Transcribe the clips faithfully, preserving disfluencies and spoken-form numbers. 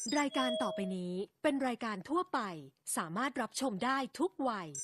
รายการต่อไปนี้เป็นรายการทั่วไปสามารถรับชมได้ทุกวัย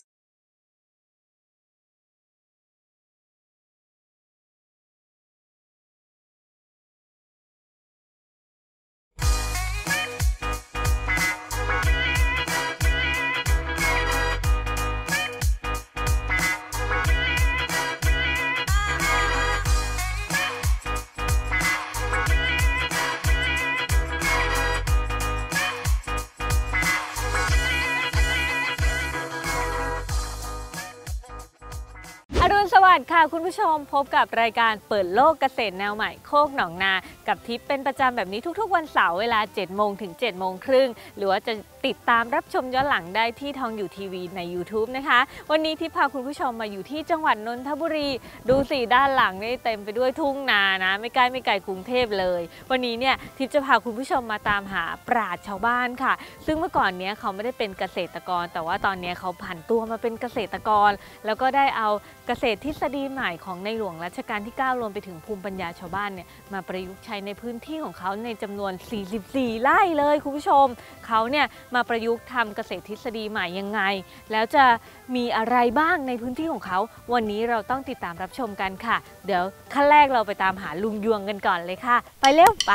อรุณสวัสดิ์ค่ะคุณผู้ชมพบกับรายการเปิดโลกเกษตรแนวใหม่โคกหนองนากับทิพย์เป็นประจำแบบนี้ทุกๆวันเสาร์เวลาเจ็ดโมงถึงเจ็ดโมงครึ่งหรือว่าจะติดตามรับชมย้อนหลังได้ที่ทองอยู่ทีวีใน ยูทูบ นะคะวันนี้ทิพย์พาคุณผู้ชมมาอยู่ที่จังหวัดนนทบุรีดูสิด้านหลังนี่เต็มไปด้วยทุ่งนานะไม่ใกล้ไม่ไกลกรุงเทพเลยวันนี้เนี่ยทิพย์จะพาคุณผู้ชมมาตามหาปราชญ์ชาวบ้านค่ะซึ่งเมื่อก่อนเนี้ยเขาไม่ได้เป็นเกษตรกรแต่ว่าตอนนี้เขาผันตัวมาเป็นเกษตรกรแล้วก็ได้เอาเกษตรทฤษฎีใหม่ของในหลวงรัชกาลที่เก้ารวมไปถึงภูมิปัญญาชาวบ้านเนี่ยมาประยุกต์ใช้ในพื้นที่ของเขาในจำนวนสี่สิบสี่ไร่เลยคุณผู้ชมเขาเนี่ยมาประยุกต์ทำเกษตรทฤษฎีใหม่ยังไงแล้วจะมีอะไรบ้างในพื้นที่ของเขาวันนี้เราต้องติดตามรับชมกันค่ะเดี๋ยวขั้นแรกเราไปตามหาลุงยวงกันก่อนเลยค่ะไปเร็วไป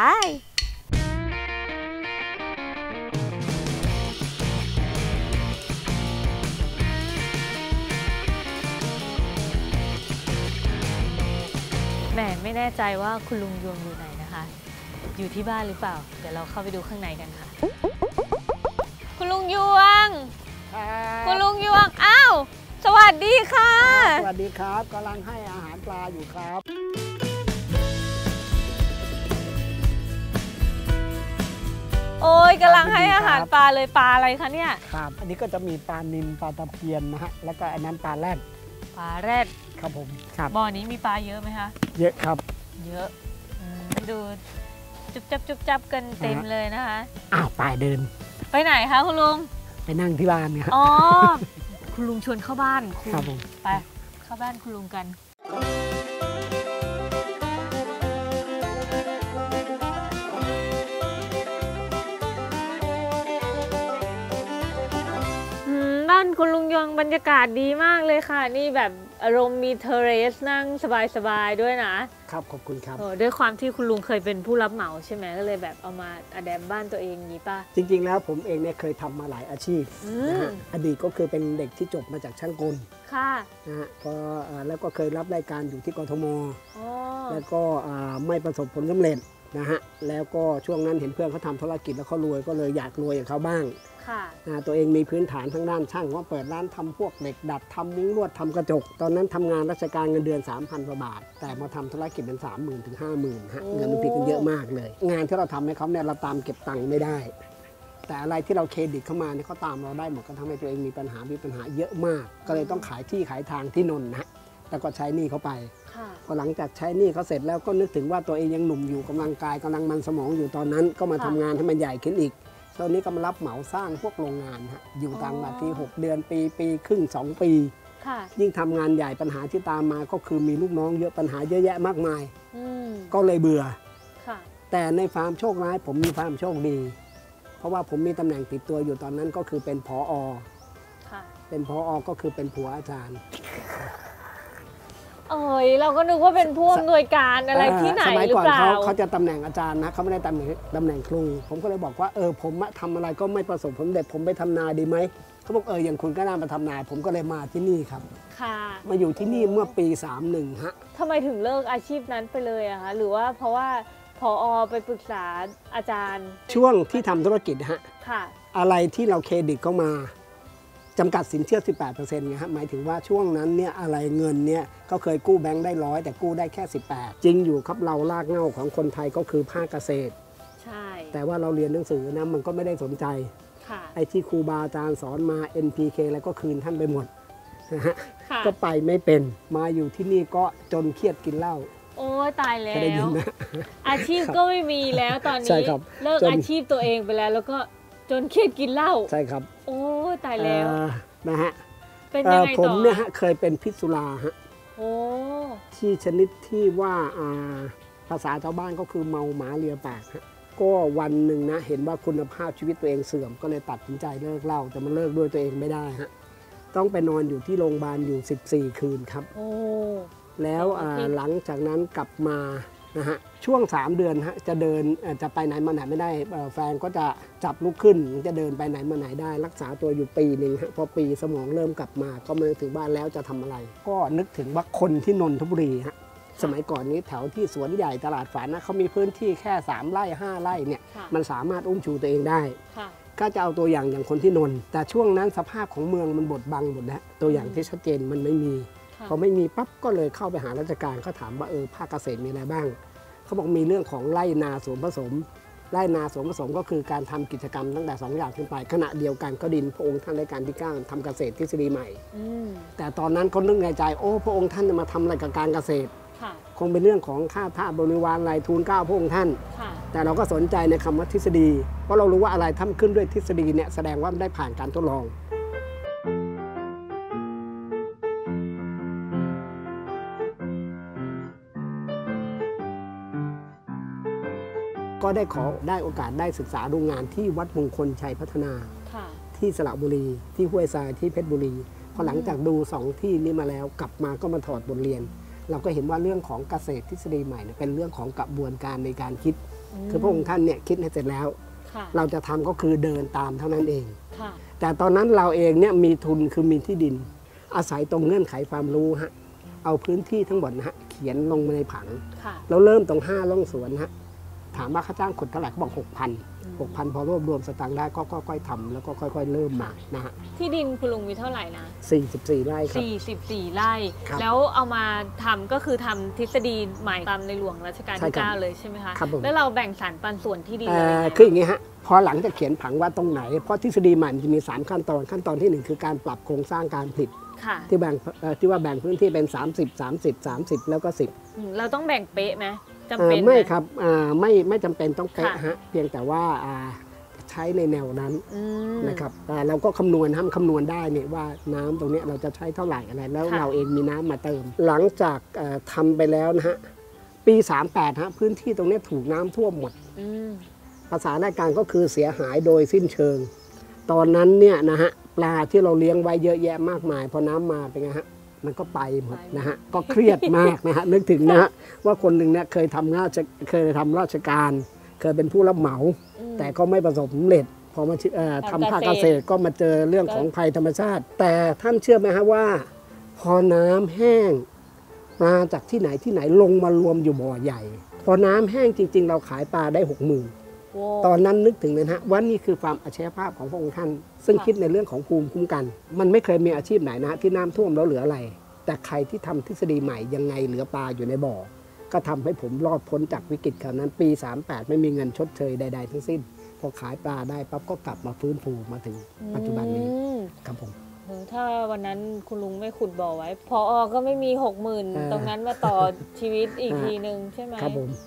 แหมไม่แน่ใจว่าคุณลุงยวงอยู่ไหนนะคะอยู่ที่บ้านหรือเปล่าเดี๋ยวเราเข้าไปดูข้างในกันค่ะคุณลุงยวงคุณลุงยวงอ้าวสวัสดีค่ะสวัสดีครับกำลังให้อาหารปลาอยู่ครับโอ้ยกำลังให้อาหารปลาเลยปลาอะไรคะเนี่ยครับอันนี้ก็จะมีปลานิลปลาตะเพียนนะฮะแล้วก็อันนั้นปลาแรดปลาแรดครับผมครับบ่อนี้มีปลาเยอะไหมคะเยอะครับเยอะดูจุบจับจุบจับกันเต็มเลยนะคะอ้าวไปเดินไปไหนคะคุณลุงไปนั่งที่บ้านเนี่ยอ๋อคุณลุงชวนเข้าบ้านครับผมไปเข้าบ้านคุณลุงกันบ้านคุณลุงยองบรรยากาศดีมากเลยค่ะนี่แบบอารมณ์มีเทเรสนั่งสบายๆด้วยนะครับขอบคุณครับด้วยความที่คุณลุงเคยเป็นผู้รับเหมาใช่ไหมก็เลยแบบเอามาอะแดปบ้านตัวเองนี้ป่ะจริงๆแล้วผมเองเนี่ยเคยทำมาหลายอาชีพนะฮะอดีตก็คือเป็นเด็กที่จบมาจากช่างกลค่ะนะฮะพอแล้วก็เคยรับรายการอยู่ที่กทมแล้วก็ไม่ประสบผลสำเร็จนะฮะแล้วก็ช่วงนั้นเห็นเพื่อนเขาทำธุรกิจแล้วเขารวยก็เลยอยากรวยอย่างเขาบ้างตัวเองมีพื้นฐานทางด้านช่างก็เปิดร้านทำพวกเหล็กดัดทำมุ้งลวดทำกระจกตอนนั้นทำงานราชการเงินเดือน สามพัน กว่าบาทแต่มาทำธุรกิจเป็น สามหมื่น ถึง ห้าหมื่น ฮะเงินมันพลิกกันเยอะมากเลยงานที่เราทำให้เขาเนี่ยเราตามเก็บตังค์ไม่ได้แต่อะไรที่เราเครดิตเข้ามาเนี่ยเขาตามเราได้หมดก็ทำให้ตัวเองมีปัญหามีปัญหาเยอะมากก็เลยต้องขายที่ขายทางที่นนท์นะแล้วก็ใช้หนี้เขาไปพอหลังจากใช้หนี้เขาเสร็จแล้วก็นึกถึงว่าตัวเองยังหนุ่มอยู่กำลังกายกำลังมันสมองอยู่ตอนนั้นก็มาทำงานให้มันใหญ่ขึ้นอีกตอนนี้ก็มารับเหมาสร้างพวกโรงงานฮะอยู่ต่างประเทศหกเดือนปีปีครึ่งสองปียิ่งทำงานใหญ่ปัญหาที่ตามมาก็คือมีลูกน้องเยอะปัญหาเยอะแยะมากมายก็เลยเบื่อแต่ในฟาร์มโชคร้ายผมมีฟาร์มโชคดีเพราะว่าผมมีตำแหน่งติดตัวอยู่ตอนนั้นก็คือเป็นผอ.เป็นผอ.ก็คือเป็นผัวอาจารย์เอ้ยเราก็นึกว่าเป็นผู้อำนวยการอะไรที่ไหนหรือเปล่าสมัยก่อนเขาเขาจะตำแหน่งอาจารย์นะเขาไม่ได้ตำแหน่งตำแหน่งครูผมก็เลยบอกว่าเออผมทำอะไรก็ไม่ประสบผลสำเร็จผมไปทำนาดีไหมเขาบอกเอออย่างคุณก็น่ามาทำนาผมก็เลยมาที่นี่ครับค่ะมาอยู่ที่นี่เมื่อปีสามสิบเอ็ดฮะทำไมถึงเลิกอาชีพนั้นไปเลยอะคะหรือว่าเพราะว่าผอ.ไปปรึกษาอาจารย์ช่วงที่ทำธุรกิจฮะค่ะอะไรที่เราเครดิตเข้ามาจำกัดสินเชื่อ สิบแปดเปอร์เซ็นต์ ไงฮะหมายถึงว่าช่วงนั้นเนี่ยอะไรเงินเนี่ยก็เคยกู้แบงค์ได้ร้อยแต่กู้ได้แค่สิบแปดจริงอยู่ครับเราลากเหง้าของคนไทยก็คือภาคเกษตรใช่แต่ว่าเราเรียนหนังสือนะมันก็ไม่ได้สนใจไอ้ที่ครูบาอาจารย์สอนมา เอ็น พี เค อะไรก็คืนท่านไปหมดนะฮะก็ไปไม่เป็นมาอยู่ที่นี่ก็จนเครียดกินเหล้าโอ้ตายแล้วอาชีพก็ไม่มีแล้วตอนนี้เลิกอาชีพตัวเองไปแล้วแล้วก็จนเครียดกินเหล้าใช่ครับโอ้ตายแล้วนะฮะเป็นยังไงต่อผมเนี่ยฮะเคยเป็นพิษสุราฮะโอ้ที่ชนิดที่ว่าภาษาชาวบ้านก็คือเมาหมาเลียปากฮะก็วันหนึ่งนะเห็นว่าคุณภาพชีวิตตัวเองเสื่อมก็เลยตัดสินใจเลิกเหล้าแต่มันเลิกด้วยตัวเองไม่ได้ฮะต้องไปนอนอยู่ที่โรงพยาบาลอยู่สิบสี่คืนครับโอ้แล้วหลังจากนั้นกลับมานะฮะช่วงสามเดือนฮะจะเดินจะไปไหนมาไหนไม่ได้แฟนก็จะจับลุกขึ้นจะเดินไปไหนมาไหนได้รักษาตัวอยู่ปีหนึ่งฮะพอปีสมองเริ่มกลับมาก็มาถึงบ้านแล้วจะทำอะไร ก็นึกถึงว่าคนที่นนทบุรีฮะสมัยก่อนนี้แถวที่สวนใหญ่ตลาดฝานนะเขามีพื้นที่แค่สามไร่ห้าไร่เนี่ยมันสามารถอุ้มชูตัวเองได้ก็จะเอาตัวอย่างอย่างคนที่นนแต่ช่วงนั้นสภาพของเมืองมันบดบังหมดแล้วตัวอย่างที่ชัดเจนมันไม่มีพอไม่มีปั๊บก็เลยเข้าไปหาราชการเขาถามว่าเออภาคเกษตรมีอะไรบ้างเขาบอกมีเรื่องของไร่นาสวนผสมไร่นาสวนผสมก็คือการทำกิจกรรมตั้งแต่สองอย่างขึ้นไปขณะเดียวกันก็ดินพระองค์ท่านรัชกาลที่เก้าทำเกษตรทฤษฎีใหม่แต่ตอนนั้นเขานึกในใจโอ้พระองค์ท่านจะมาทำอะไรกับการเกษตรคงเป็นเรื่องของข้าทาสบริวารอะไรทูลเกล้าพระองค์ท่านแต่เราก็สนใจในคำว่าทฤษฎีเพราะเรารู้ว่าอะไรทำขึ้นด้วยทฤษฎีเนี่ยแสดงว่าได้ผ่านการทดลองก็ได้ขอได้โอกาสได้ศึกษาดูงานที่วัดมงคลชัยพัฒนาที่สระบุรีที่ห้วยทรายที่เพชรบุรีพอหลังจากดูสองที่นี้มาแล้วกลับมาก็มาถอดบทเรียนเราก็เห็นว่าเรื่องของเกษตรทฤษฎีใหม่เป็นเรื่องของกระบวนการในการคิดคือพระองค์ท่านเนี่ยคิดให้เสร็จแล้วเราจะทำก็คือเดินตามเท่านั้นเองแต่ตอนนั้นเราเองเนี่ยมีทุนคือมีที่ดินอาศัยตรงเงื่อนไขความรู้ฮะเอาพื้นที่ทั้งหมดนะฮะเขียนลงมาในผังแล้วเริ่มตรงห้าร่องสวนฮะถามว่าค่าจ้างขุดเท่าไหร่เขาบอกหกพันหกพันพอรวบรวมสตางค์ได้ก็ค่อยๆทำแล้วก็ค่อยๆเริ่มมานะฮะที่ดินคุณลุงมีเท่าไหร่นะสี่สิบสี่ไร่ครับสี่สิบสี่ไร่แล้วเอามาทำก็คือทำทฤษฎีใหม่ตามในหลวงรัชกาลที่เก้าเลยใช่ไหมคะแล้วเราแบ่งสรรปันส่วนที่ดินอะไรยังไงคืออย่างนี้ฮะพอหลังจากเขียนผังว่าตรงไหนเพราะทฤษฎีใหม่มันจะมีสามขั้นตอนขั้นตอนที่หนึ่งคือการปรับโครงสร้างการผลิตที่แบ่งที่ว่าแบ่งพื้นที่เป็นสามสิบ สามสิบ สามสิบแล้วก็สิบเราต้องแบ่งเป๊ะไหมจำเป็นไม่ครับไม่ไม่จำเป็นต้องเป๊ะฮะเพียงแต่ว่าใช้ในแนวนั้นนะครับเราก็คำนวณทำคำนวณได้เนี่ยว่าน้ำตรงนี้เราจะใช้เท่าไหร่อะไรแล้วเราเองมีน้ำมาเติมหลังจากทำไปแล้วนะฮะปีสามสิบแปดฮะพื้นที่ตรงนี้ถูกน้ำท่วมหมดภาษาราชการก็คือเสียหายโดยสิ้นเชิงตอนนั้นเนี่ยนะฮะปลาที่เราเลี้ยงไว้เยอะแยะมากมายพอน้ำมาเป็นไงฮะมันก็ไปหมดนะฮะก็เครียดมากนะฮะนึกถึงนะฮะว่าคนหนึ่งเนี่ยเคยทำราชเคยทำราชการเคยเป็นผู้รับเหมาแต่ก็ไม่ประสบผลสำเร็จพอมาทำภาคเกษตรก็มาเจอเรื่องของภัยธรรมชาติแต่ท่านเชื่อไหมฮะว่าพอน้ำแห้งมาจากที่ไหนที่ไหนลงมารวมอยู่บ่อใหญ่พอน้ำแห้งจริงๆเราขายปลาได้หกหมื่นตอนนั้นนึกถึงเลยนะว่านี่คือความอัจฉริยภาพของพระองค์ท่านซึ่งคิดในเรื่องของภูมิคุ้มกันมันไม่เคยมีอาชีพไหนนะที่น้ำท่วมแล้วเหลืออะไรแต่ใครที่ทำทฤษฎีใหม่ยังไงเหลือปลาอยู่ในบ่อก็ทำให้ผมรอดพ้นจากวิกฤตคราวนั้นปีสามสิบแปดไม่มีเงินชดเชยใดๆทั้งสิ้นพอขายปลาได้ปั๊บก็กลับมาฟื้นฟูมาถึงปัจจุบันนี้ครับผมถ้าวันนั้นคุณลุงไม่ขุดบ่อไว้พอก็ไม่มีหกหมื่นตรงนั้นมาต่อชีวิตอีกทีนึงใช่ไหมครับผม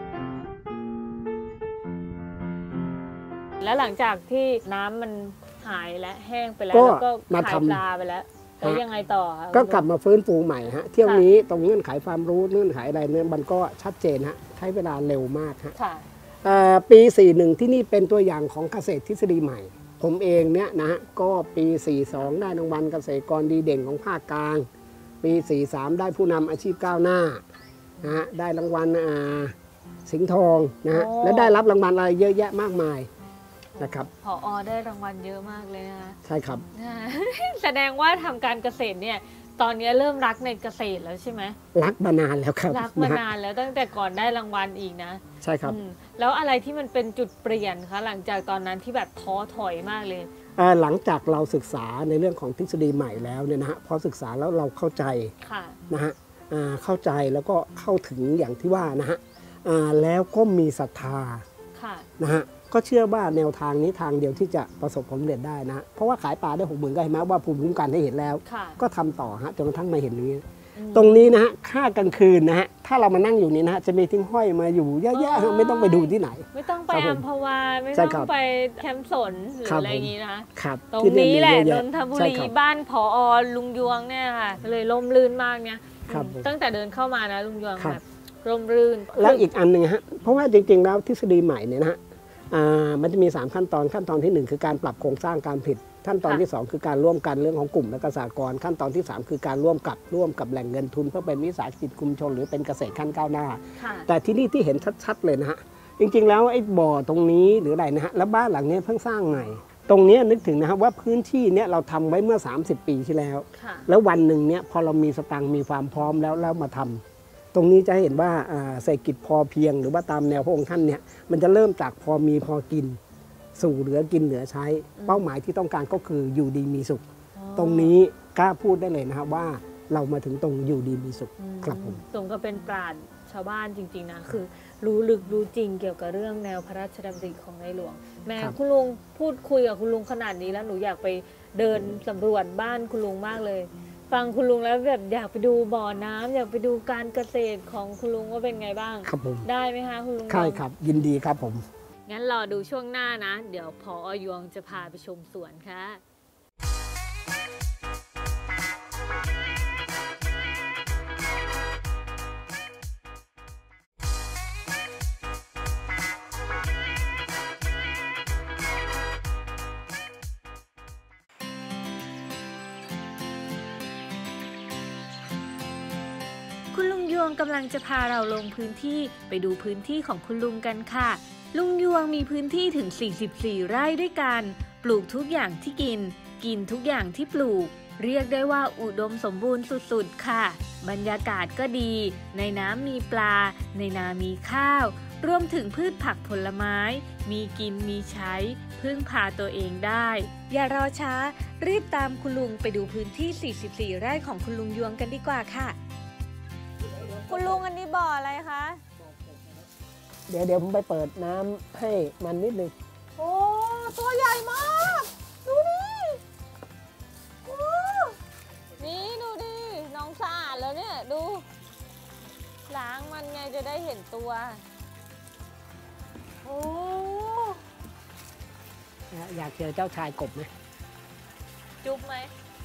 แล้วหลังจากที่น้ำมันหายและแห้งไปแล้วแล้วก็ขายปลาไปแล้วแล้วยังไงต่อก็กลับมาฟื้นฟูใหม่ฮะเที่ยวนี้ตรงเงื่อนไขความรู้เงื่อนไขอะไรเนี่ยมันก็ชัดเจนฮะใช้เวลาเร็วมากฮะปีสี่สิบเอ็ดที่นี่เป็นตัวอย่างของเกษตรทฤษฎีใหม่ผมเองเนี่ยนะฮะก็ปีสี่สิบสองได้รางวัลเกษตรกรดีเด่นของภาคกลางปีสี่สิบสามได้ผู้นำอาชีพก้าวหน้านะฮะได้รางวัลสิงห์ทองนะฮะและได้รับรางวัลอะไรเยอะแยะมากมายนะครับผอ.ได้รางวัลเยอะมากเลยนะคะใช่ครับแสดงว่าทำการเกษตรเนี่ยตอนนี้เริ่มรักในเกษตรแล้วใช่ไหมรักมานานแล้วครับรักมานานแล้วตั้งแต่ก่อนได้รางวัลอีกนะใช่ครับแล้วอะไรที่มันเป็นจุดเปลี่ยนคะหลังจากตอนนั้นที่แบบท้อถอยมากเลยหลังจากเราศึกษาในเรื่องของทฤษฎีใหม่แล้วเนี่ยนะฮะพอศึกษาแล้วเราเข้าใจนะฮะเข้าใจแล้วก็เข้าถึงอย่างที่ว่านะฮะแล้วก็มีศรัทธานะฮะก็เชื่อว่าแนวทางนี้ทางเดียวที่จะประสบผลสำเร็จได้นะเพราะว่าขายปลาได้หกหมื่นก็เห็นไหมว่าภูมิคุ้มกันให้เห็นแล้วก็ทำต่อฮะจนกระทั่งมาเห็นอย่างนี้ตรงนี้นะฮะค่ากลางคืนนะฮะถ้าเรามานั่งอยู่นี่นะฮะจะมีทิ้งห้อยมาอยู่เยอะๆไม่ต้องไปดูที่ไหนไม่ต้องไปอัมพวาไม่ต้องไปแคมป์สนหรืออะไรอย่างนี้นะตรงนี้แหละนนทบุรีบ้านผอ.ลุงยวงเนี่ยค่ะเลยล่มลื่นมากเนี่ยตั้งแต่เดินเข้ามานะลุงยวงแบบร่มรื่นแล้วอีกอันหนึ่งฮะเพราะว่าจริงๆแล้วทฤษฎีใหม่เนี่ยนะฮะมันจะมีสามขั้นตอนขั้นตอนที่หนึ่งคือการปรับโครงสร้างการผลิตขั้นตอนที่สองคือการร่วมกันเรื่องของกลุ่มและเกษตรกรขั้นตอนที่สามคือการร่วมกับร่วมกับแหล่งเงินทุนเพื่อเป็นวิสาหกิจชุมชนหรือเป็นเกษตรขั้นก้าวหน้าแต่ที่นี่ที่เห็นชัดๆเลยนะฮะจริงๆแล้วไอ้บ่อตรงนี้หรืออะไรนะฮะแล้วบ้านหลังนี้เพิ่งสร้างใหม่ตรงนี้นึกถึงนะครับว่าพื้นที่เนี้ยเราทำไว้เมื่อสามสิบปีที่แล้วแล้ววันหนึ่งเนี้ยพอเรามีสตังค์มีความพร้อมแล้วแล้วมาทำตรงนี้จะเห็นว่าเศรษฐกิจพอเพียงหรือว่าตามแนวพระองค์ท่านเนี่ยมันจะเริ่มจากพอมีพอกินสู่เหลือกินเหลือใช้เป้าหมายที่ต้องการก็คืออยู่ดีมีสุขตรงนี้กล้าพูดได้เลยนะครับว่าเรามาถึงตรงอยู่ดีมีสุขครับผมสมกับเป็นปราชญ์ชาวบ้านจริงๆนะคือรู้ลึกรู้จริงเกี่ยวกับเรื่องแนวพระราชดำริของในหลวงแม่คุณลุงพูดคุยกับคุณลุงขนาดนี้แล้วหนูอยากไปเดินสำรวจบ้านคุณลุงมากเลยฟังคุณลุงแล้วแบบอยากไปดูบ่อน้ำอยากไปดูการเกษตรของคุณลุงว่าเป็นไงบ้างครับผมได้ไหมคะคุณลุงใช่ครับยินดีครับผมงั้นรอดูช่วงหน้านะเดี๋ยวผอ.ยวงจะพาไปชมสวนค่ะคุณลุงยวงกำลังจะพาเราลงพื้นที่ไปดูพื้นที่ของคุณลุงกันค่ะลุงยวงมีพื้นที่ถึงสี่สิบสี่ไร่ด้วยกันปลูกทุกอย่างที่กินกินทุกอย่างที่ปลูกเรียกได้ว่าอุดมสมบูรณ์สุดๆค่ะบรรยากาศก็ดีในน้ำมีปลาในนามีข้าวรวมถึงพืชผักผลไม้มีกินมีใช้พึ่งพาตัวเองได้อย่ารอช้ารีบตามคุณลุงไปดูพื้นที่สี่สิบสี่ไร่ของคุณลุงยวงกันดีกว่าค่ะคุณลุงอันนี้บ่ออะไรคะเดี๋ยวเดี๋ยวผมไปเปิดน้ำให้มันนิดนึงโอ้ตัวใหญ่มากดูดิโอ้นี่ดูดิน้องสะอาดแล้วเนี่ยดูล้างมันไงจะได้เห็นตัวโอ้อยากเจอเจ้าชายกบไหมจุ๊บไหม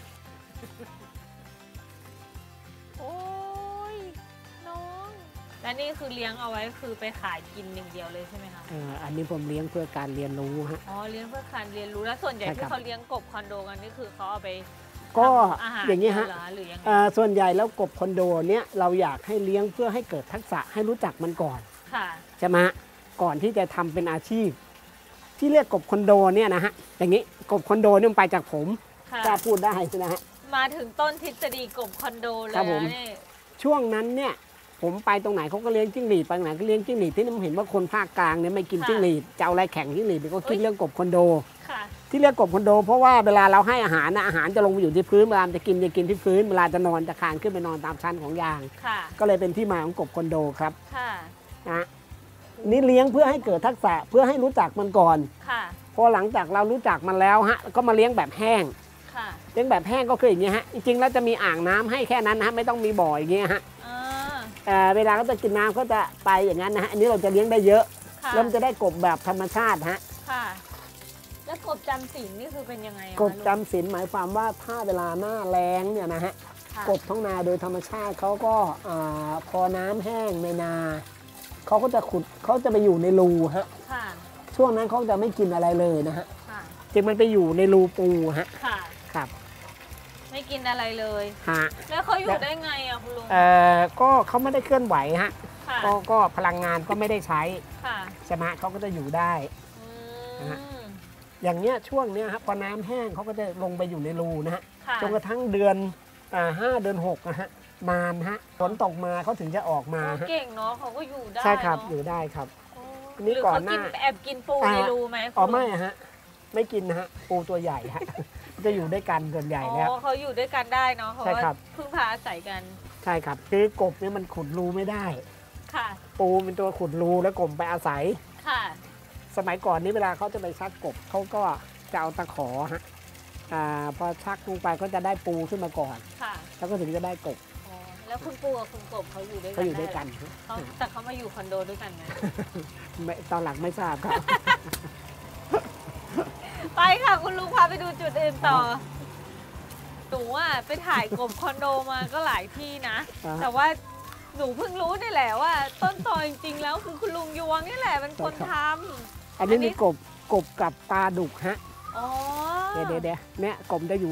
โอ้ยน้องและนี่คือเลี้ยงเอาไว้คือไปขายกินอย่างเดียวเลยใช่ไหมคะเอออันนี้ผมเลี้ยงเพื่อการเรียนรู้ฮะอ๋อเลี้ยงเพื่อการเรียนรู้แล้วส่วนใหญ่ที่เขาเลี้ยงกบคอนโดกันนี่คือเขาเอาไปก็อย่างนี้ฮะส่วนใหญ่แล้วกบคอนโดเนี้ยเราอยากให้เลี้ยงเพื่อให้เกิดทักษะให้รู้จักมันก่อนใช่ไหมก่อนที่จะทำเป็นอาชีพที่เรียกกบคอนโดเนี่ยนะฮะอย่างนี้กบคอนโดเนี่ยไปจากผมกล้าพูดได้นะฮะมาถึงต้นทฤษฎีกบคอนโดเลยนี่ช่วงนั้นเนี่ยผมไปตรงไหนเขาก็เลี้ยงจิ้งหรีดไปตรงไหนก็เลี้ยงจิ้งหรีดที่นี่ผมเห็นว่าคนภาคกลางเนี่ยไม่กินจิ้งหรีดจะเอาอะไรแข่งจิ้งหรีดก็คิดเรื่องกบคอนโดที่เรียกกบคอนโดเพราะว่าเวลาเราให้อาหารนะอาหารจะลงไปอยู่ที่พื้นเวลาจะกินจะกินที่พื้นเวลาจะนอนจะคานขึ้นไปนอนตามชั้นของยางก็เลยเป็นที่มาของกบคอนโดครับนะนี่เลี้ยงเพื่อให้เกิดทักษะเพื่อให้รู้จักมันก่อนพอหลังจากเรารู้จักมันแล้วฮะก็มาเลี้ยงแบบแห้งเลี้ยงแบบแห้งก็คืออย่างนี้ฮะจริงๆแล้วจะมีอ่างน้ำให้แค่นั้นนะไม่ต้องมีบ่ออย่างเงี้ยฮะเวลาเขาจะกินน้ำเขาจะไปอย่างนั้นนะฮะอันนี้เราจะเลี้ยงได้เยอะแล้วมันจะได้กบแบบธรรมชาติฮะค่ะแล้วกบจำศีลนี่คือเป็นยังไงกบจำศีลหมายความว่าถ้าเวลาหน้าแล้งเนี่ยนะฮะกบท้องนาโดยธรรมชาติเขาก็พอน้ำแห้งในนาเขาก็จะขุดเขาจะไปอยู่ในรูฮะช่วงนั้นเขาจะไม่กินอะไรเลยนะฮะจึงมันไปอยู่ในรูปูฮะครับไม่กินอะไรเลยฮะแล้วเขาอยู่ได้ไงอ่ะคุณลุงเอ่อก็เขาไม่ได้เคลื่อนไหวฮะก็ก็พลังงานก็ไม่ได้ใช้ใช่ไหมเขาก็จะอยู่ได้นะฮะอย่างเนี้ยช่วงเนี้ยครับพอน้ำแห้งเขาก็จะลงไปอยู่ในรูนะฮะจนกระทั่งเดือนอ่าห้าเดือนหกนะฮะนานฮะฝนตกมาเขาถึงจะออกมาเก่งเนาะเขาก็อยู่ได้ใช่ครับอยู่ได้ครับนี่ก่อนหน้าแอบกินปูในรูไหมอ๋อไม่ฮะไม่กินนะฮะปูตัวใหญ่ฮะจะอยู่ด้วยกันส่วนใหญ่แล้วเขาอยู่ด้วยกันได้เนาะเพราะว่าพึ่งพาอาศัยกันใช่ครับคือกบเนี่ยมันขุดรูไม่ได้ค่ะปูเป็นตัวขุดรูแล้วกบไปอาศัยค่ะสมัยก่อนนี้เวลาเขาจะไปชักกบเขาก็จะเอาตะขอฮะอ่าพอชักลงไปก็จะได้ปูขึ้นมาก่อนค่ะแล้วก็ถึงจะได้กบแล้วคุณปูกับคุณกบเขาอยู่ด้วยกันเขาอยู่ด้วยกันเขาแต่เขามาอยู่คอนโดด้วยกันไหมตอนหลังไม่ทราบครับไปค่ะคุณลุงพาไปดูจุดอื่นต่อหนูอ่ะไปถ่ายกบคอนโดมาก็หลายที่นะแต่ว่าหนูเพิ่งรู้นี่แหละว่า ต้นตอจริงๆแล้วคือคุณลุงยวงนี่แหละเป็นคนทำอันนี้มีกบกบกับปลาดุกฮะอ๋อเดี๋ยวเดี๋ยวเนี่ยกบจะอยู่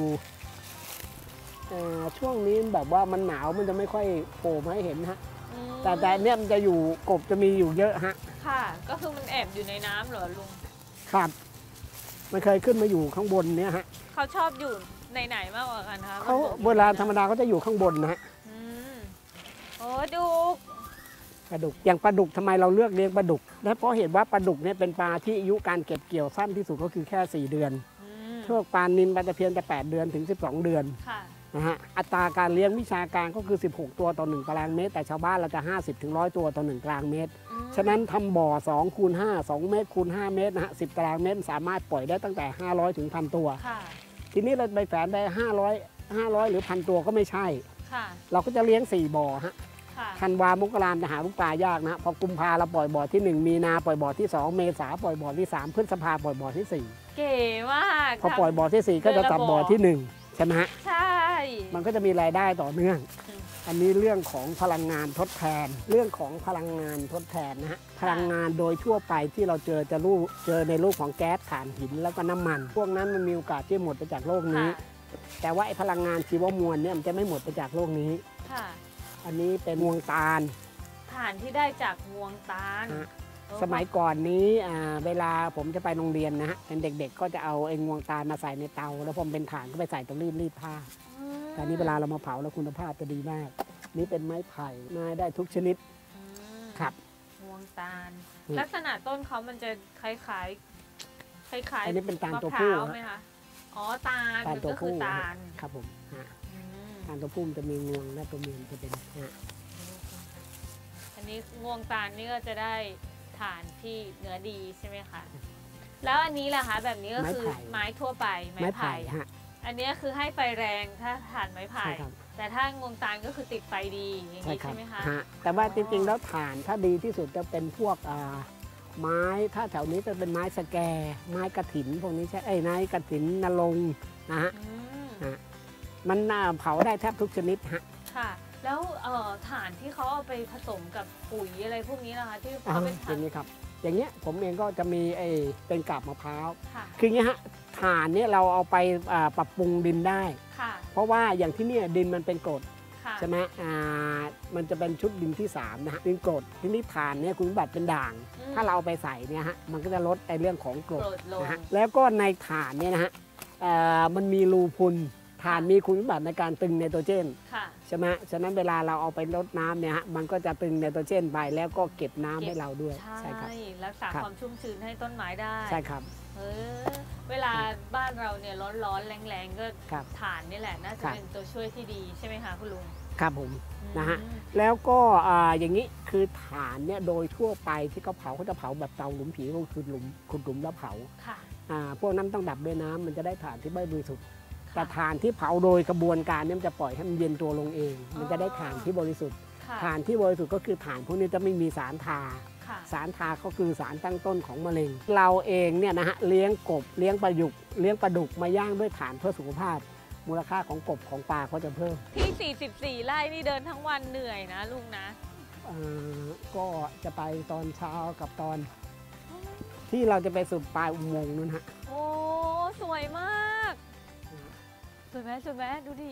ช่วงนี้แบบว่ามันหนาวมันจะไม่ค่อยโผล่มาให้เห็นฮะแต่แต่เนี่ยมันจะอยู่กบจะมีอยู่เยอะฮะค่ะก็คือมันแอบอยู่ในน้ำเหรอลุงครับมันเคยขึ้นมาอยู่ข้างบนเนี่ยฮะเขาชอบอยู่ในไหนมากกว่ากันคะเขาโบราณธรรมดาเขาจะอยู่ข้างบนนะฮะโอ้ดุกปลาดุกอย่างปลาดุกทำไมเราเลือกเลี้ยงปลาดุกและเพราะเห็นว่าปลาดุกเนี่ยเป็นปลาที่อายุการเก็บเกี่ยวสั้นที่สุดก็คือแค่สี่เดือนพวกปลานิลปลาตะเพียนจะแปดเดือนถึงสิบสองเดือนนะฮะอัตราการเลี้ยงวิชาการก็คือสิบหกตัวต่อหนึ่งตารางเมตรแต่ชาวบ้านเราจะห้าสิบถึงหนึ่งร้อยตัวต่อหนึ่งตารางเมตรฉะนั้นทำบ่อสองคูณห้า สองเมตรคูณห้าเมตรนะฮะสิบตารางเมตรสามารถปล่อยได้ตั้งแต่ห้าร้อยถึง หนึ่งพัน ตัวทีนี้เราไปแฝงได้ห้าร้อย ห้าร้อยหรือ หนึ่งพัน ตัวก็ไม่ใช่เราก็จะเลี้ยงสี่บ่อฮะธันวามกราจะหาลูกปลายากนะพอกุมภาเราปล่อยบ่อที่หนึ่งมีนาปล่อยบ่อที่สองเมษาปล่อยบ่อที่สามพฤษภาปล่อยบ่อที่สี่เก๋มากพอปล่อยบ่อที่สี่ก็จะตัดบ่อที่หนึ่งใช่ไหมฮะใช่มันก็จะมีรายได้ต่อเนื่องอันนี้เรื่องของพลังงานทดแทนเรื่องของพลังงานทดแทนนะฮะพลังงานโดยทั่วไปที่เราเจอจะรูปเจอในรูปของแก๊สถ่านหินแล้วก็น้ำมันพวกนั้นมันมีโอกาสที่หมดไปจากโลกนี้แต่ว่าไอ้พลังงานชีวมวลเนี่ยมันจะไม่หมดไปจากโลกนี้อันนี้เป็นงวงตาลถ่านที่ได้จากงวงตาลสมัยก่อนนี้เวลาผมจะไปโรงเรียนนะฮะเป็นเด็กๆก็จะเอาไอ้งวงตาลมาใส่ในเตาแล้วผมเป็นถ่านก็ไปใส่ตรงรีดรีดผ้าแต่นี้เวลาเรามาเผาแล้วคุณภาพจะดีมากนี่เป็นไม้ไผ่ไม้ได้ทุกชนิดครับงวงตาลลักษณะต้นเขามันจะคล้ายๆคล้ายๆอันนี้เป็นตาลตัวผู้ไหมคะอ๋อตาลก็คือตาลครับผมตาลตัวผู้จะมีงวงและตัวเมียจะเป็นอันนี้งวงตาลนี่ก็จะได้ถ่านที่เนื้อดีใช่ไหมคะแล้วอันนี้ล่ะคะแบบนี้ก็คือไม้ทั่วไปไม้ไผ่อันนี้คือให้ไฟแรงถ้าถ่านไม้ไผ่แต่ถ้างวงตาลก็คือติดไฟดีอย่างนี้ใช่ไหมคะแต่ว่าจริงๆแล้วถ่านถ้าดีที่สุดจะเป็นพวกไม้ถ้าแถวนี้จะเป็นไม้สแกไม้กระถินพวกนี้ใช่ไอ้ไม้กระถินนรงนะฮะมันเผาได้แทบทุกชนิดฮะค่ะแล้วถ่านที่เขาเอาไปผสมกับปุ๋ยอะไรพวกนี้นะคะที่เขาเป็นถ่านอย่างนี้ครับอย่างเงี้ยผมเองก็จะมีไอ้เป็นกาบมะพร้าวคืออย่างนี้ฮะถ่านเนี่ยเราเอาไปปรับปรุงดินได้เพราะว่าอย่างที่นี่ดินมันเป็นกรดใช่ไหมมันจะเป็นชุดดินที่สามนะฮะดินกรดที่นี่ถ่านเนี่ยคุณสมบัติเป็นด่างถ้าเราเอาไปใส่เนี่ยฮะมันก็จะลดไอ้เรื่องของกรดนะฮะแล้วก็ในถ่านเนี่ยนะฮะมันมีรูพุนถ่านมีคุณสมบัติในการตึงไนโตรเจนใช่ไหมฉะนั้นเวลาเราเอาไปรดน้ำเนี่ยฮะมันก็จะตึงไนโตรเจนไปแล้วก็เก็บน้ำให้เราด้วยใช่ครับรักษาความชุ่มชื้นให้ต้นไม้ได้ใช่ครับเออเวลาบ้านเราเนี่ยร้อนๆแรงๆก็ถ่านนี่แหละน่าจะเป็นตัวช่วยที่ดีใช่ไหมคะคุณลุงครับผมนะฮะแล้วก็อย่างนี้คือถ่านเนี่ยโดยทั่วไปที่เขาเผาเขาจะเผาแบบเตาหลุมผีก็คือหลุมขุดหลุมแล้วเผาพวกนั้นต้องดับด้วยน้ำมันจะได้ถ่านที่ไม่บริสุทธิ์แต่ถ่านที่เผาโดยกระบวนการนี้มันจะปล่อยให้มันเย็นตัวลงเองมันจะได้ถ่านที่บริสุทธิ์ถ่านที่บริสุทธิ์ก็คือถ่านพวกนี้จะไม่มีสารทาสารทาก็คือสารตั้งต้นของมะเร็งเราเองเนี่ยนะฮะเลี้ยงกบเลี้ยงปลาดุกเลี้ยงปลาดุกมาย่างด้วยถ่านเพื่อสุขภาพมูลค่าของกบของปลาเขาจะเพิ่มที่สี่สิบสี่ไร่นี่เดินทั้งวันเหนื่อยนะลุงนะก็จะไปตอนเช้ากับตอนที่เราจะไปสุดปลายอุโมงค์นู้นฮะโอ้สวยมากสวยไหมสวยไหมดูดิ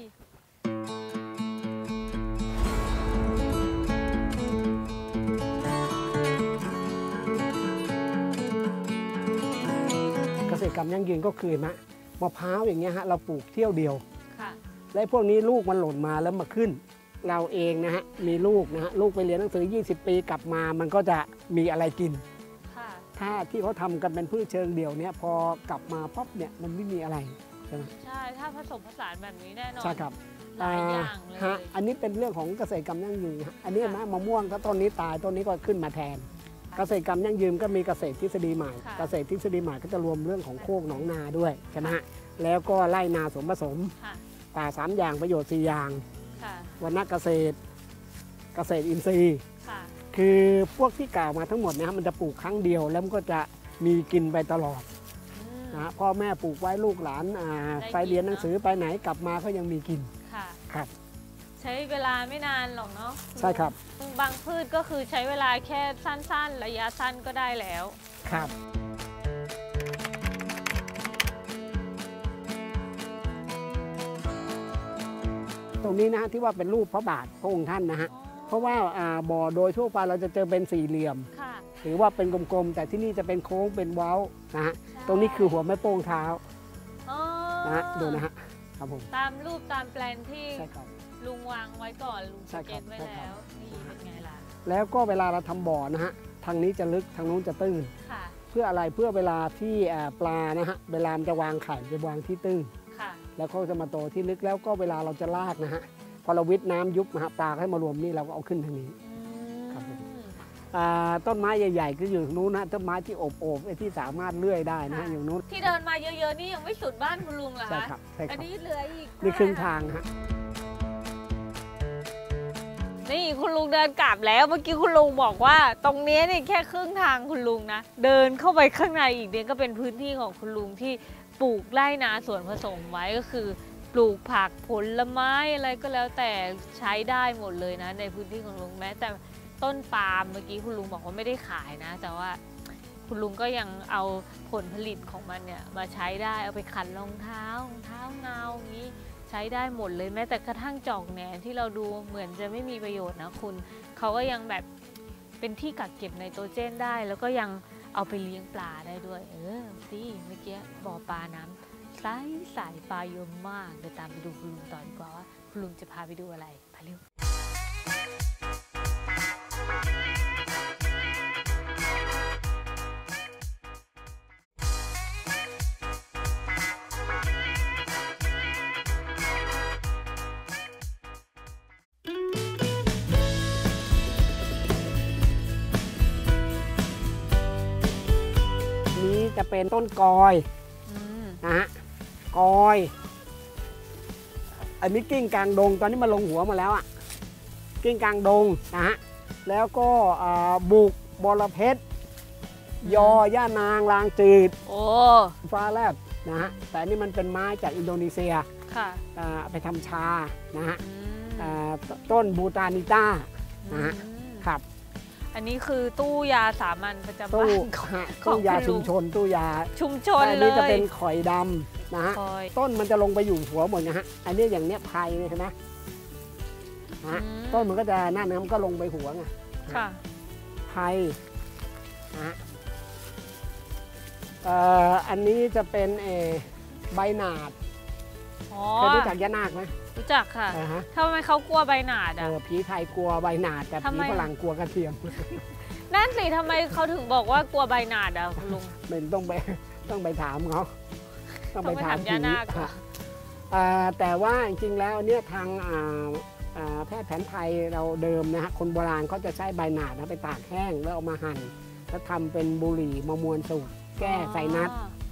เกษตรกรรมยั่งยืนก็คือมะมะพร้าวอย่างเงี้ยฮะเราปลูกเที่ยวเดียวและพวกนี้ลูกมันหล่นมาแล้วมาขึ้นเราเองนะฮะมีลูกนะฮะลูกไปเรียนหนังสือยี่สิบปีกลับมามันก็จะมีอะไรกินถ้าที่เขาทำกันเป็นพืชเชิงเดี่ยวเนี่ยพอกลับมาปั๊บเนี่ยมันไม่มีอะไรใช่ถ้าผสมผสานแบบนี้แน่นอนใช่ครับหลายอย่างเลยฮะอันนี้เป็นเรื่องของเกษตรกรรมยั่งยืนฮะอันนี้มะมะม่วงถ้าต้นนี้ตายต้นนี้ก็ขึ้นมาแทนเกษตรกรรมยั่งยืนก็มีเกษตรทฤษฎีใหม่เกษตรทฤษฎีใหม่ก็จะรวมเรื่องของโคกหนองนาด้วยใช่ไหมฮะแล้วก็ไร่นาสมผสมป่าสามอย่างประโยชน์สี่อย่างวรรณเกษตรเกษตรอินทรีย์คือพวกที่กล่าวมาทั้งหมดเนี่ยมันจะปลูกครั้งเดียวแล้วมันก็จะมีกินไปตลอดนะพ่อแม่ปลูกไว้ลูกหลานไปเรียนหนังสือไปไหนกลับมาก็ยังมีกินครับใช้เวลาไม่นานหรอกเนาะใช่ครับบางพืชก็คือใช้เวลาแค่สั้นๆระยะสั้นก็ได้แล้วครับตรงนี้นะที่ว่าเป็นรูปพระบาทพระองค์ท่านนะฮะเพราะว่าบ่อโดยทั่วไปเราจะเจอเป็นสี่เหลี่ยมหรือว่าเป็นกลมๆแต่ที่นี่จะเป็นโค้งเป็นเว้านะฮะตรงนี้คือหัวแม่โป้งเท้านะฮะดูนะฮะครับผมตามรูปตามแปลนที่ลุงวางไว้ก่อนลุงเก็ตไว้แล้วนี่เป็นไงล่ะแล้วก็เวลาเราทำบ่อนะฮะทางนี้จะลึกทางนู้นจะตื้นเพื่ออะไรเพื่อเวลาที่ปลานะฮะเวลามันจะวางไข่จะวางที่ตื้นแล้วเขาจะมาโตที่ลึกแล้วก็เวลาเราจะลากนะฮะพอเราวิทน้ำยุบนะฮะปลาให้มารวมนี่เราก็เอาขึ้นทางนี้ครับผมต้นไม้ใหญ่ๆก็อยู่ตรงนู้นนะต้นไม้ที่โอบๆที่สามารถเลื่อยได้นะอยู่นู้นที่เดินมาเยอะๆนี่ยังไม่สุดบ้านคุณลุงเหรอคะใช่ครับใช่ครับอันนี้เหลืออีกนี่ครึ่งทางฮะนี่คุณลุงเดินกลับแล้วเมื่อกี้คุณลุงบอกว่าตรงนี้นี่แค่ครึ่งทางคุณลุงนะเดินเข้าไปข้างในอีกเนี่ยก็เป็นพื้นที่ของคุณลุงที่ปลูกไร่นาสวนผสมไว้ก็คือปลูกผักผลไม้อะไรก็แล้วแต่ใช้ได้หมดเลยนะในพื้นที่ของลุงแม้แต่ต้นปาล์มเมื่อกี้คุณลุงบอกว่าไม่ได้ขายนะแต่ว่าคุณลุงก็ยังเอาผลผลิตของมันเนี่ยมาใช้ได้เอาไปขัดรองเท้ารองเท้าเงาอย่างนี้ใช้ได้หมดเลยแม้แต่กระทั่งจอกแหนที่เราดูเหมือนจะไม่มีประโยชน์นะคุณเขาก็ยังแบบเป็นที่กักเก็บไนโตรเจนได้แล้วก็ยังเอาไปเลี้ยงปลาได้ด้วยเออสิเมื่อกี้บ่อปลาน้ำใสใสปลาเยอะมากเดี๋ยวตามไปดูคุณลุงต่อดีกว่าว่าคุณลุงจะพาไปดูอะไรไปเร็วจะเป็นต้นกอยนะฮะกอยอันนี้กิ้งกลางดงตอนนี้มาลงหัวมาแล้วอ่ะกิ้งกลางดงนะฮะแล้วก็บุกบอระเพ็ดยอย่านางลางจืดโอ้ฟ้าแลบนะฮะแต่นี่มันเป็นไม้จากอินโดนีเซียค่ะไปทำชานะฮะต้นบูตานิต้านะฮะครับอันนี้คือตู้ยาสามัญประจำบ้านตู้ยาชุมชนตู้ยาชุมชนเลยอันนี้จะเป็นข่อยดำนะฮะต้นมันจะลงไปอยู่หัวหมดนะฮะอันนี้อย่างเนี้ยไผ่เลยใช่ไหมฮะต้นมันก็จะหน้าเนื้อมันก็ลงไปหัวไงค่ะไผ่ฮะอันนี้จะเป็นใบหนาดเคยรู้จักยะนาคไหมรู้จักค่ะทำไมเขากลัวใบหนาดอ่ะผีไทยกลัวใบหนาดแต่ผีฝรั่งกลัวกระเทียมนั่นสิทำไมเขาถึงบอกว่ากลัวใบหนาดอ่ะคุณลุงเป็นต้องไปต้องไปถามเขาต้องไปถามยะนาคแต่ว่าจริงๆแล้วเนี่ยทางแพทย์แผนไทยเราเดิมนะฮะคนโบราณเขาจะใช้ใบหนาดไปตากแห้งแล้วเอามาหั่นแล้วทำเป็นบุหรี่มะมวนสูตรแก้ไซนัส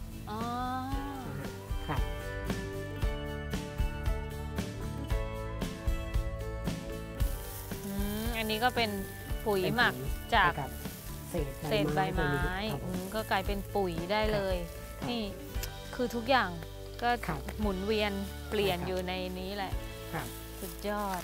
ครับอันนี้ก็เป็นปุ๋ยหมักจากเศษใบไม้ก็กลายเป็นปุ๋ยได้เลยนี่คือทุกอย่างก็หมุนเวียนเปลี่ยนอยู่ในนี้แหละสุดยอด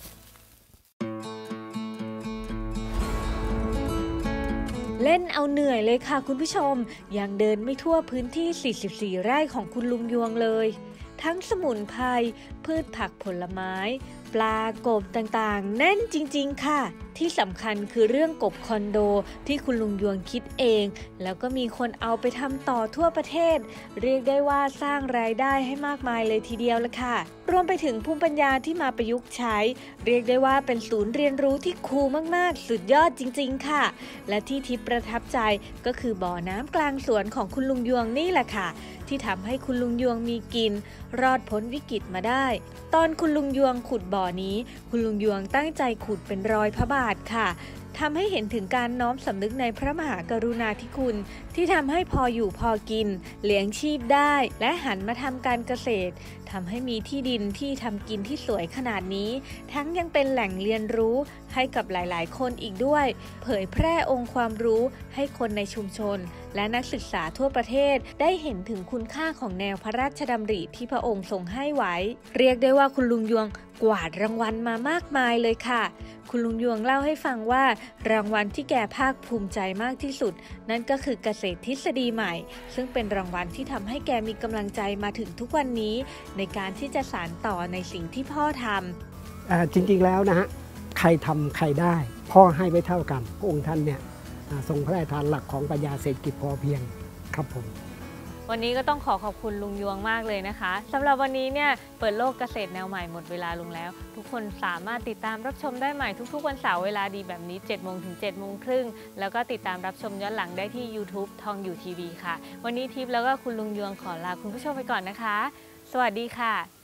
เล่นเอาเหนื่อยเลยค่ะคุณผู้ชมยังเดินไม่ทั่วพื้นที่สี่สิบสี่ไร่ของคุณลุงยวงเลยทั้งสมุนไพรพืชผักผลไม้ปลากบต่างๆแน่นจริงๆค่ะที่สำคัญคือเรื่องกบคอนโดที่คุณลุงยวงคิดเองแล้วก็มีคนเอาไปทำต่อทั่วประเทศเรียกได้ว่าสร้างรายได้ให้มากมายเลยทีเดียวละค่ะรวมไปถึงภูมิปัญญาที่มาประยุกต์ใช้เรียกได้ว่าเป็นศูนย์เรียนรู้ที่คูลมากๆสุดยอดจริงๆค่ะและที่ทิพย์ประทับใจก็คือบ่อน้ำกลางสวนของคุณลุงยวงนี่แหละค่ะที่ทำให้คุณลุงยวงมีกินรอดพ้นวิกฤตมาได้ตอนคุณลุงยวงขุดบ่อนี้คุณลุงยวงตั้งใจขุดเป็นรอยพระบาทค่ะทำให้เห็นถึงการน้อมสำนึกในพระมหากรุณาธิคุณที่ทำให้พออยู่พอกินเลี้ยงชีพได้และหันมาทำการเกษตรททำให้มีที่ดินที่ทำกินที่สวยขนาดนี้ทั้งยังเป็นแหล่งเรียนรู้ให้กับหลายๆคนอีกด้วยเผยแพร่องค์ความรู้ให้คนในชุมชนและนักศึกษาทั่วประเทศได้เห็นถึงคุณค่าของแนวพระราชดำริที่พระองค์ทรงให้ไว้เรียกได้ว่าคุณลุงยวงกวาดรางวัลมามากมายเลยค่ะคุณลุงยวงเล่าให้ฟังว่ารางวัลที่แกภาคภูมิใจมากที่สุดนั่นก็คือเกษตรทฤษฎีใหม่ซึ่งเป็นรางวัลที่ทำให้แกมีกำลังใจมาถึงทุกวันนี้ในการที่จะสานต่อในสิ่งที่พ่อทำจริงๆแล้วนะฮะใครทำใครได้พ่อให้ไว้เท่ากันพระองค์ท่านเนี่ยทรงพระราชทานหลักของปรัชญาเศรษฐกิจพอเพียงครับผมวันนี้ก็ต้องขอขอบคุณลุงยวงมากเลยนะคะสำหรับวันนี้เนี่ยเปิดโลกเกษตรแนวใหม่หมดเวลาลงแล้วทุกคนสามารถติดตามรับชมได้ใหม่ทุกๆวันเสาร์เวลาดีแบบนี้ เจ็ดโมงถึงเจ็ดโมงครึ่งแล้วก็ติดตามรับชมย้อนหลังได้ที่ ยูทูบ ทองอยู่ทีวีค่ะวันนี้ทิพย์แล้วก็คุณลุงยวงขอลาคุณผู้ชมไปก่อนนะคะสวัสดีค่ะ